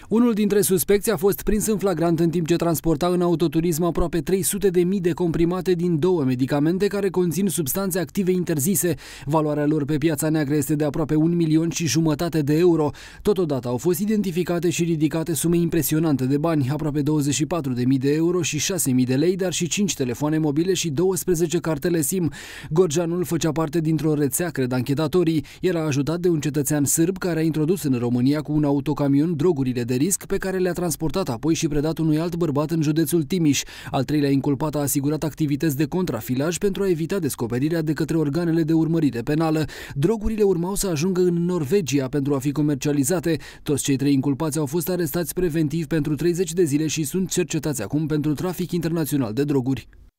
Unul dintre suspecți a fost prins în flagrant în timp ce transporta în autoturism aproape 300.000 de comprimate din două medicamente care conțin substanțe active interzise. Valoarea lor pe piața neagră este de aproape 1,5 milion de euro. Totodată au fost identificate și ridicate sume impresionante de bani, aproape 24.000 de euro și 6.000 de lei, dar și 5 telefoane mobile și 12 cartele SIM. Gorjeanul făcea parte dintr-o rețea, cred anchetatorii. Era ajutat de un cetățean sârb care a introdus în România cu un autocamion drogurile de risc pe care le-a transportat apoi și predat unui alt bărbat în județul Timiș. Al treilea inculpat a asigurat activități de contrafilaj pentru a evita descoperirea de către organele de urmărire penală. Drogurile urmau să ajungă în Norvegia pentru a fi comercializate. Toți cei trei inculpați au fost arestați preventiv pentru 30 de zile și sunt cercetați acum pentru trafic internațional de droguri.